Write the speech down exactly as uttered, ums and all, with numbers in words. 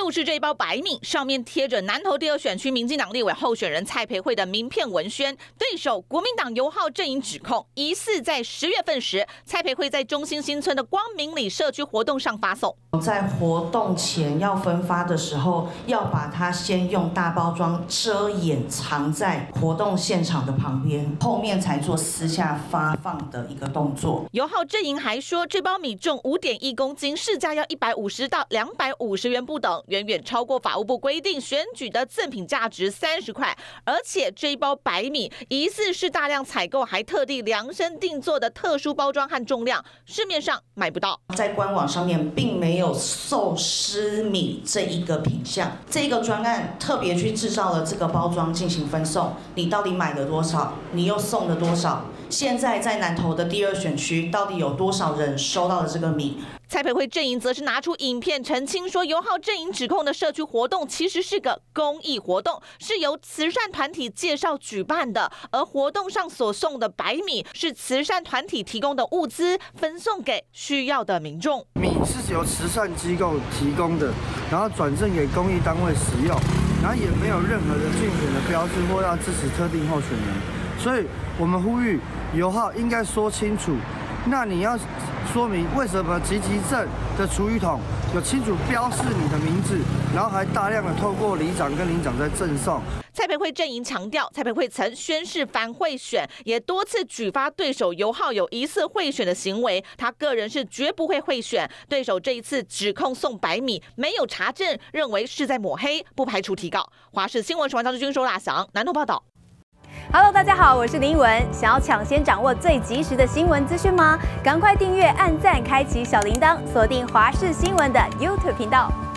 就是这一包白米，上面贴着南投第二选区民进党立委候选人蔡培慧的名片文宣，对手国民党油耗阵营指控，疑似在十月份时，蔡培慧在中心新村的光明里社区活动上发送， 在活动前要分发的时候，要把它先用大包装遮掩藏在活动现场的旁边，后面才做私下发放的一个动作。 油耗阵营还说，这包米重五点一公斤，市价要一百五十到两百五十元不等，远远超过法务部规定选举的赠品价值三十块。而且这一包白米疑似是大量采购，还特地量身定做的特殊包装和重量，市面上买不到。 在官网上面并没有寿司米这一个品项，这个专案特别去制造了这个包装进行分送。你到底买了多少？你又送了多少？现在在南投的第二选区，到底有多少人收到了这个米？ 蔡培慧阵营则是拿出影片澄清说，油耗阵营指控的社区活动其实是个公益活动，是由慈善团体介绍举办的，而活动上所送的白米是慈善团体提供的物资，分送给需要的民众。 米是由慈善机构提供的，然后转赠给公益单位使用，然后也没有任何的竞选的标志或要支持特定候选人，所以我们呼吁油耗应该说清楚。那你要说明为什么集集镇的厨余桶有清楚标示你的名字，然后还大量的透过里长跟邻长在赠送。 蔡培慧阵营强调，蔡培慧曾宣誓反贿选，也多次举发对手油耗有疑似贿选的行为，他个人是绝不会贿选。对手这一次指控送白米没有查证，认为是在抹黑，不排除提告。华视新闻主管张志军、周大祥南投报道。 Hello， 大家好，我是林依文。想要抢先掌握最及时的新闻资讯吗？赶快订阅、按赞、开启小铃铛，锁定华视新闻的 YouTube 频道。